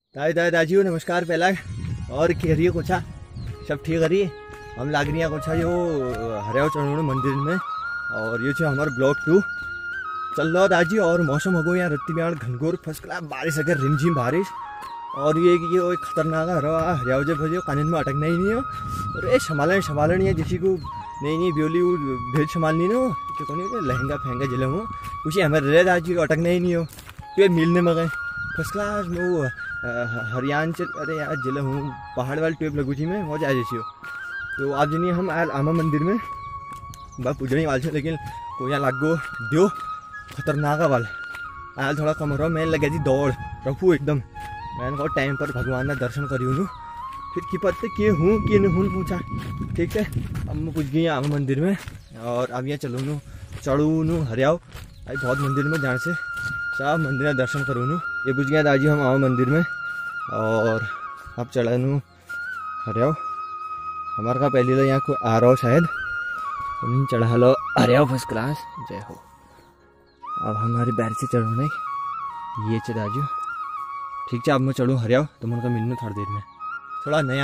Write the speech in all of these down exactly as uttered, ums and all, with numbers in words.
दाई दाई दाजी नमस्कार पहला और करिए कुछ सब ठीक करिए। हम लाग रही कुछ जो हरियाव चढ़ो मंदिर में और ये हमारे ब्लॉक टू चल रहा दाजी। और मौसम हो गो यहाँ रत्ती बिहार घनघोर फर्स्ट क्लास बारिश अगर रिमझिम बारिश। और ये ये वो खतरनाक हरियाव जब भजो कानून में अटकना ही नहीं हो। और ये संभालन संभालन है जिसी को नहीं नहीं ब्योली भेज संभालनी ना कि कौन लहंगा फहंगा जिले हूँ कुछ हमारे रह दाजी को अटकना ही नहीं हो। तो ये मिलने में गए फर्स्ट क्लास में वो हरियाणा अरे यार जिले हूँ पहाड़ वाली ट्यूब लगू थी मैं मौज आ जैसी हो। तो आप जनी हम आयल आमा मंदिर में बा पूजनी वाल से लेकिन कोई यहाँ लागो दियो खतरनाक वाल आयल थोड़ा कम रहा मैं लगे थी दौड़ रखू एकदम मैंने कहा टाइम पर भगवान का दर्शन करी हूँ। फिर की पत्ते कि हूँ कि नहीं हूँ पूछा ठीक है। अब मैं पूछ गई आमा मंदिर में और अब यहाँ चलू नू चढ़ू नू हरियाव अभी बहुत मंदिर में जाने से सब मंदिर में दर्शन करूँ नू। ये पूछ गया दाजी हम आमा मंदिर में और अब चढ़ा नू हरियाव हमारे का पहली तो यहाँ कोई आ रहा हो शायद तो नहीं चढ़ा लो हरियाव फर्स्ट क्लास जय हो। अब हमारी बैर से चढ़ो नहीं ये चे दाजू ठीक है। अब मैं चढ़ूँ हरियाव तो मैं उनका मिलूँ थोड़ी देर में थोड़ा नया।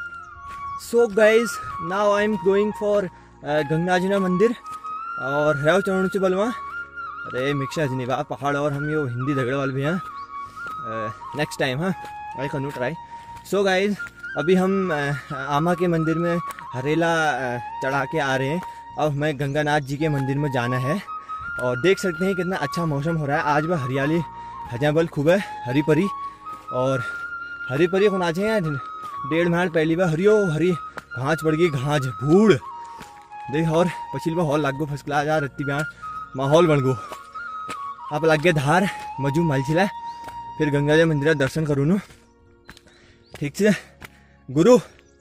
So guys now I'm going for गंगाजना मंदिर और हरियाव चढ़ने से बलवा अरे मिक्सा नहीं बा पहाड़ और हम ये हिंदी झगड़े वाले भी हैं नेक्स्ट टाइम हाँ I can try. So guys अभी हम आमा के मंदिर में हरेला चढ़ा के आ रहे हैं। अब हमें गंगानाथ जी के मंदिर में जाना है और देख सकते हैं कितना अच्छा मौसम हो रहा है आज वह हरियाली हजाबल खूब है हरी परी और हरी परी को नाचे हैं डेढ़ महीने पहली बार हरियो हरी घास पड़ गई घास भूड़ देख और पछिल बार हॉल लाग गो फर्स्ट क्लास यार रत्ती बिहार माहौल बन गो। आप लग गए धार मजू माल छिला फिर गंगा जी मंदिर दर्शन करूँ न ठीक से गुरु।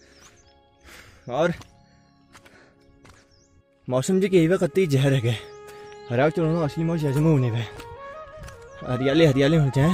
और मौसम जी के कत्ती जहर है गए हरियाव चढ़ो असली मौज जजम होने गए हरियाली हरियाली हो जाए।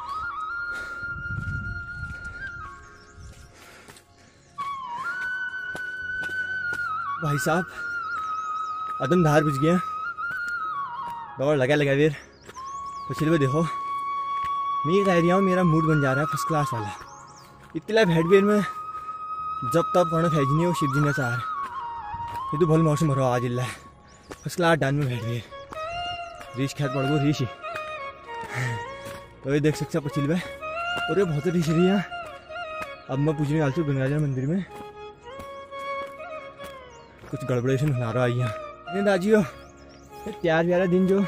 भाई साहब अदम धार बुझ गया दौड़ लगा लगा फिर पिछले में देखो मैं कह रहा हूँ मेरा मूड बन जा रहा है फर्स्ट क्लास वाला इतला भेड़बेर में जब तब कौन फैजनी हो शिव जी ने चार ये तो भल मौसम हो रहा आज इला फर्स्ट क्लास डान में भेड़बेर रीछ खेत पड़ गो रीछ ही तो ये देख सकते पचिल में और ये बहुत रीछ रही है। अब मैं पूछने वाल चू गंगाजल मंदिर में कुछ गड़बड़े से नजारा आई है दाजी हो प्यार प्यारा दिन जो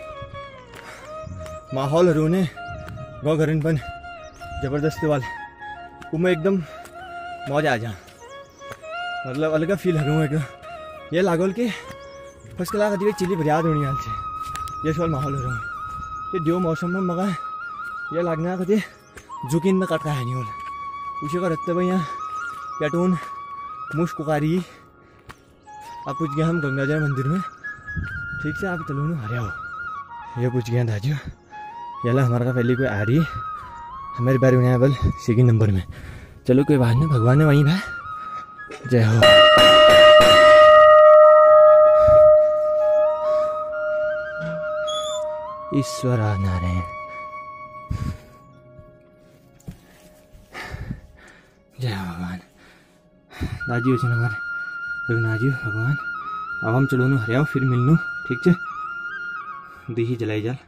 माहौल रोने गौ घरन बन जबरदस्ती वाल मैं एकदम मौज आ जा मतलब अलग फील हरू एक ये लागल के फर्स्ट क्लास अभी चिली बरियाद होनी हाल से ये सवाल माहौल हो ये दियो मौसम में मगा ये लागना कदे जुकिन में कटका है नहीं होल उसे का रखते भाई यहाँ पेटून मुश कुकारी आप पूछ गया हम गंगाजल मंदिर में ठीक से आप चलो ना हरियाव ये पूछ गया दाजू याला हमारा का पहले कोई आ रही है हमारे बारे में बल सेकेंड नंबर में चलो कोई बात नहीं भगवान ने वहीं भाई जय हो। ईश्वर नारायण जय भगवान दाजी हो हमारे रघुनाथजी भगवान। अब हम चलो ना हरियाव फिर मिलनू ठीक है दी ही जलाई जाल।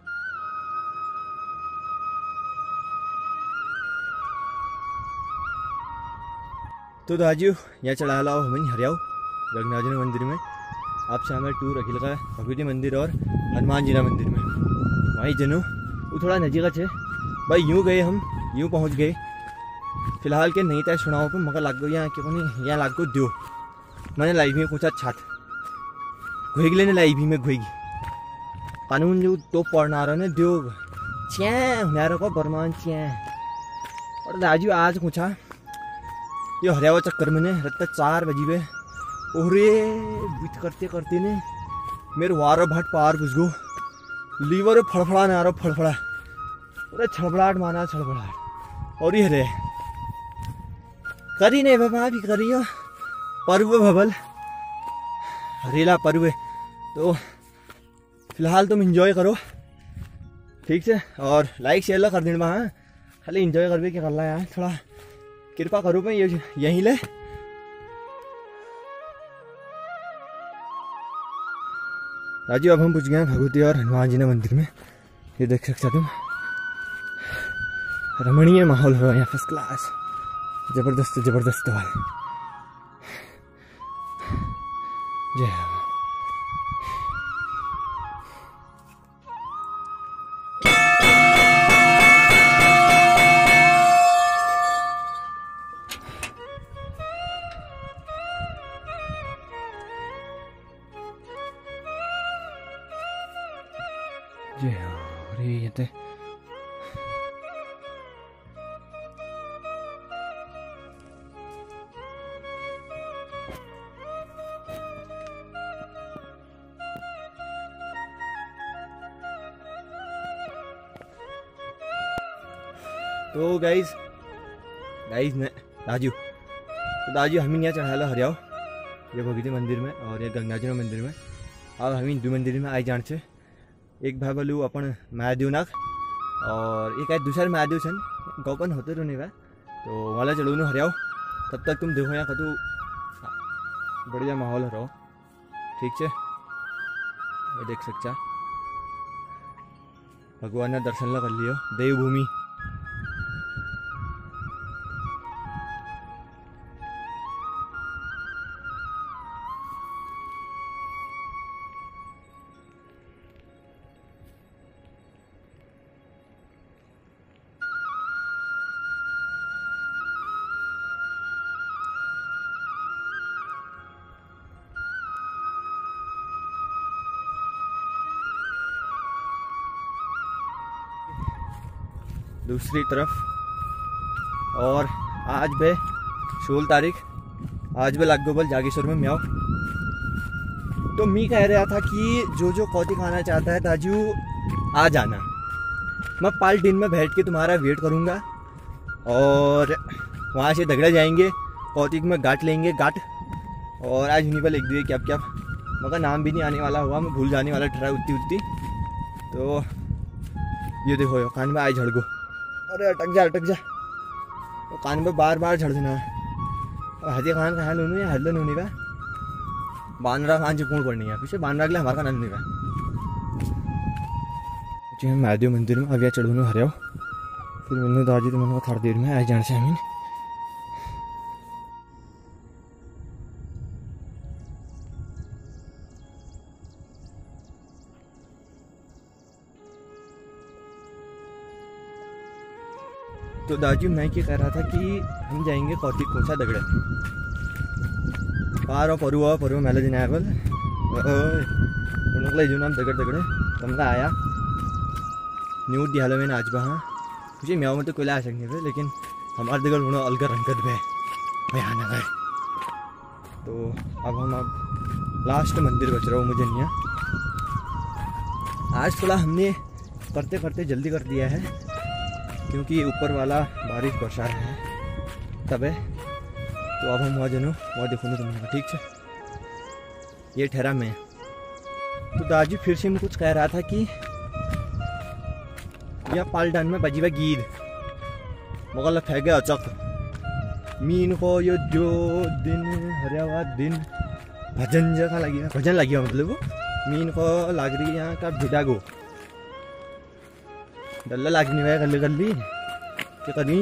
तो दाजी यहाँ चढ़ा लाओ हम हरियाव रघुनाथजी मंदिर में आपसे हमारे टूर अखिल का भगवती मंदिर और हनुमान जी मंदिर में वहीं जनो वो थोड़ा नजीक है भाई यूँ गए हम यूँ पहुँच गए फिलहाल के नहीं तय सुनाओ पर मगर लाग गो यहाँ क्यों नहीं यहाँ लाग गो दो मैंने लाइव में कुछ अच्छा घुएगी लेने लाइव में घुएगी कानून जो तो पढ़ना रहा ने दो च्या को बरमान च्या। और दाजू आज पूछा ये हरियावा चक्कर में ने रत्ता चार बजी वे ओरे बीत करते करते ने मेरे वारो भाट पार घुस गो लीवर फड़फड़ा ना रहा फड़फड़ा अरे छड़बड़ाहट माना छड़बड़ाहट और ये रे करी नहीं बाबा भी करियो पर्व भबल हरेला पर्व तो फिलहाल तुम एंजॉय करो ठीक से और लाइक शेयर कर देना हाँ खाली इंजॉय कर भी क्या कर रहा है यार, थोड़ा कृपा करो मैं ये यहीं ले। राजू अब हम पूछ गए हैं भगवती और हनुमान जी ने मंदिर में। ये देख सकते तुम, रमणीय माहौल हो यहाँ, फर्स्ट क्लास, जबरदस्त जबरदस्त वाला। जय हो। जय हो। अरे ये तो तो गाइज गाइज ने राजू तो राजू हम यहाँ चढ़ा लो हरियाओ ये भगवती मंदिर में और ये गंगाजी मंदिर में। अब हम हिंदू मंदिर में आई जान से एक भाई बोलू अपन महादेवनाथ और एक आए दूसरे महादेव छन गौपन होते रहने का, तो वाला चढ़ू न हरियाओ। तब तक तुम देखो यहाँ कतु बढ़िया माहौल रहो, ठीक है। ये देख सकता भगवान ने दर्शन ला कर लियो, देवभूमि। दूसरी तरफ और आज बे सोलह तारीख आज बे लाग गोबल जागेश्वर में म्याओ। तो मी कह रहा था कि जो जो कौतिक आना चाहता है ताजू आ जाना, मैं पाल टीन में बैठ के तुम्हारा वेट करूंगा और वहाँ से दगड़ा जाएंगे कौतिक में गाट लेंगे गाट। और आज उन्हीं पर लिख दिए क्या क्या मगर नाम भी नहीं आने वाला हुआ, मैं भूल जाने वाला ठहरा उतनी उतनी। तो ये देखो यो कान में आई झड़गो, अरे अटक जा अटक जा, तो कान में बार बार झड़ देना है। हजे खान का हाल उन्होंने हल्लन होने का बानरा खान चिपकूण पड़नी है पीछे बानरा के लिए हमारा खाना नहीं का। जी महादेव मंदिर में अभी चढ़ू हरियाओ, फिर मैंने दादी तो मैंने थोड़ी देर में आए जाने से हमीन। तो दाजू मैं क्या कह रहा था कि हम जाएंगे कौतिक कोसा दगड़े पार और परू और परू मेला दिन आया बोल उनका जो नाम दगड़ दगड़े तुमका आया न्यूट दिहालो मैंने आज बहा मुझे म्याओ में तो कोई ला सकने पे, लेकिन हमारे दगड़ होना अलग रंगत में भयानक है। तो अब हम अब लास्ट मंदिर बच रहा हूँ मुझे नहीं। आज थोड़ा हमने करते करते जल्दी कर दिया है क्योंकि ऊपर वाला बारिश बरसा रहा है तब है। तो अब हम वहाँ जनो वहाँ देखो ना तुम्हारा, ठीक है। ये ठहरा मैं तो दाजू फिर से मैं कुछ कह रहा था कि यह पालडान में बजी हुआ गीत मगर फेंक गया अचक मीन को यो जो दिन हरियावा दिन भजन जैसा लगी भजन लगी हुआ मतलब मीन को लाग रही यहाँ का भिडागो डल्ला लागनी भाई गली गली क्या करी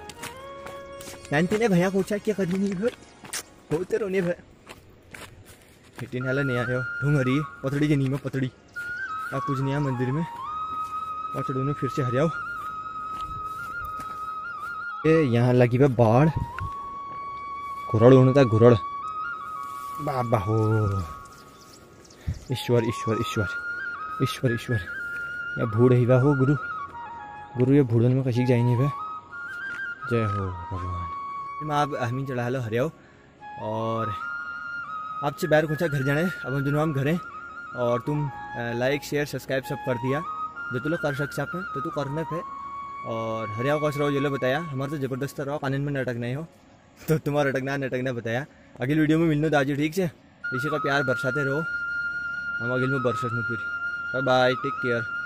ने भैया पूछा क्या करी नहीं भाई होते रोने भाई फिटिन हाल नहीं आया ढूंढरी पतड़ी जनी में पतड़ी आप कुछ नहीं मंदिर में और चढ़ूने फिर से हरियाओ। ये यहाँ लगी हुआ बाढ़ घुरड़ होने था घुरड़ बाबा हो ईश्वर ईश्वर ईश्वर ईश्वर ईश्वर या भूड़ ही हो गुरु गुरु ये भूड़न में कशी जाएंगे वे। जय हो भगवान। आप हमीन चढ़ा लो हरियाओ और आपसे बाहर कुछ घर जाने अब हम दोनों हम घर हैं और तुम लाइक शेयर सब्सक्राइब सब कर दिया जो तुम लोग कर सकते आपने तो तू करने पे और हरियाओ कस रहो ये लो बताया हमारे तो जबरदस्त रहो कानून में नटक नहीं हो तो तुम्हारा अटकना नटकना बताया। अगली वीडियो में मिलने दाजू ठीक है, इसी का प्यार बरसाते रहो हम अगले में बरसात में फिर बाय बाय टेक केयर।